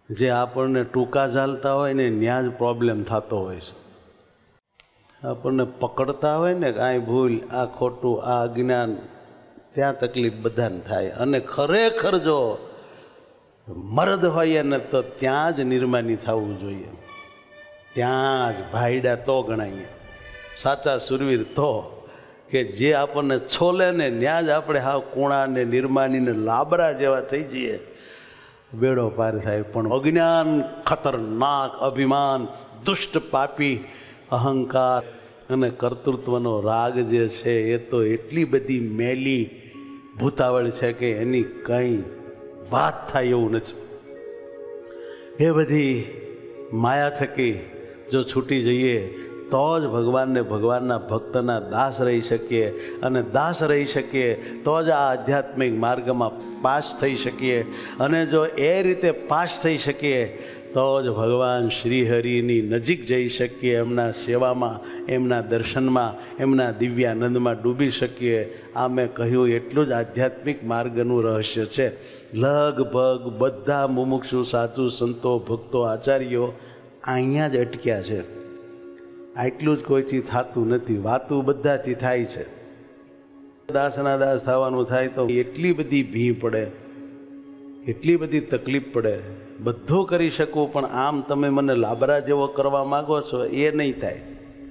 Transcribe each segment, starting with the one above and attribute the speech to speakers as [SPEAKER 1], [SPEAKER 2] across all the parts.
[SPEAKER 1] જે આપણને ટૂંકા ચાલતા હોય ને ત્યાં જ પ્રોબ્લેમ થતો હોય છે. આપણને પકડતા હોય ને કે આ ભૂલ, આ ખોટું, આ અજ્ઞાન, ત્યાં તકલીફ બધાને થાય. અને ખરેખર જો મર્દ હોઈએ ને તો ત્યાં જ નિર્માની થવું જોઈએ, ત્યાં જ ભાઈડા તો ગણાઈએ, સાચા સુરવીર તો, કે જે આપણને છોલે ને ત્યાં જ આપણે હાવ કુણા ને નિર્માની ને લાબરા જેવા થઈ જઈએ, બેડો પાર થાય. પણ અજ્ઞાન ખતરનાક, અભિમાન, દુષ્ટ, પાપી, અહંકાર અને કર્તૃત્વનો રાગ જે છે એ તો એટલી બધી મેલી ભૂતાવળ છે કે એની કંઈ વાત થાય એવું નથી. એ બધી માયા થકી જો છૂટી જઈએ તો જ ભગવાનને, ભગવાનના ભક્તના દાસ રહી શકીએ. અને દાસ રહી શકીએ તો જ આ આધ્યાત્મિક માર્ગમાં પાસ થઈ શકીએ. અને જો એ રીતે પાસ થઈ શકીએ તો જ ભગવાન શ્રીહરિની નજીક જઈ શકીએ, એમના સેવામાં, એમના દર્શનમાં, એમના દિવ્યાનંદમાં ડૂબી શકીએ. આ મેં કહ્યું એટલું જ આધ્યાત્મિક માર્ગનું રહસ્ય છે. લગભગ બધા મુમુક્ષુ સાધુ સંતો, ભક્તો, આચાર્યો અહીંયા જ અટક્યા છે. આટલું જ કોઈથી થતું નથી, વાતું બધાથી થાય છે. દાસના દાસ થવાનું થાય તો એટલી બધી ભી પડે, એટલી બધી તકલીફ પડે. બધું કરી શકું પણ આમ તમે મને લાબરા જેવો કરવા માગો છો એ નહીં થાય.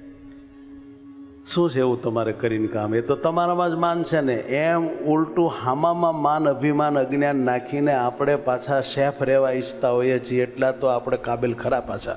[SPEAKER 1] શું છે એવું તમારે કરીને કામ? એ તો તમારામાં જ માન છે ને. એમ ઉલટું હામામાં માન, અભિમાન, અજ્ઞાન નાખીને આપણે પાછા સેફ રહેવા ઈચ્છતા હોઈએ છીએ. એટલા તો આપણે કાબિલ ખરા પાછા.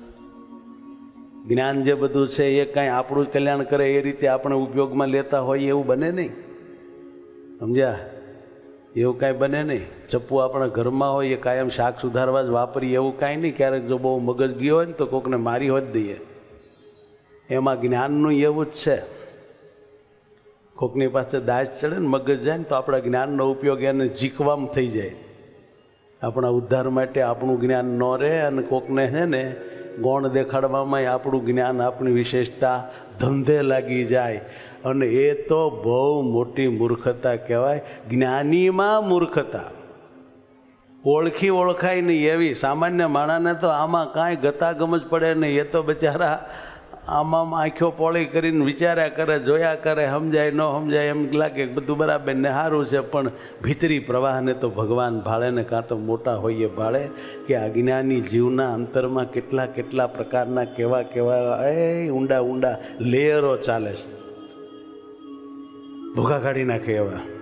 [SPEAKER 1] જ્ઞાન જે બધું છે એ કાંઈ આપણું જ કલ્યાણ કરે એ રીતે આપણે ઉપયોગમાં લેતા હોઈએ એવું બને નહીં. સમજ્યા? એવું કાંઈ બને નહીં. ચપ્પુ આપણા ઘરમાં હોય એ કાયમ શાક સુધારવા જ વાપરીએ એવું કાંઈ નહીં. ક્યારેક જો બહુ મગજ ગયો હોય ને તો કોકને મારી હોત દઈએ. એમાં જ્ઞાનનું એવું જ છે. કોકની પાસે દાજ ચડે ને મગજ જાય ને તો આપણા જ્ઞાનનો ઉપયોગ એને જીકવામાં થઈ જાય. આપણા ઉદ્ધાર માટે આપણું જ્ઞાન ન રહે અને કોકને છે ને ગૌણ દેખાડવામાં આપણું જ્ઞાન, આપણી વિશેષતા ધંધે લાગી જાય. અને એ તો બહુ મોટી મૂર્ખતા કહેવાય. જ્ઞાનીમાં મૂર્ખતા, ઓળખી ઓળખાય નહીં એવી. સામાન્ય માણસને તો આમાં કાંઈ ગતાગમ જ પડે નહીં. એ તો બિચારા આમાં આંખો પોળી કરીને વિચાર્યા કરે, જોયા કરે, સમજાય ન સમજાય એમ લાગે બધું બરાબર ને સારું છે. પણ ભીતરી પ્રવાહને તો ભગવાન ભાળે ને કાં તો મોટા હોઈએ ભાળે કે અજ્ઞાની જીવના અંતરમાં કેટલા કેટલા પ્રકારના કેવા કેવા ઊંડા ઊંડા લેયરો ચાલે છે, ભૂખા કાઢી નાખે એવા.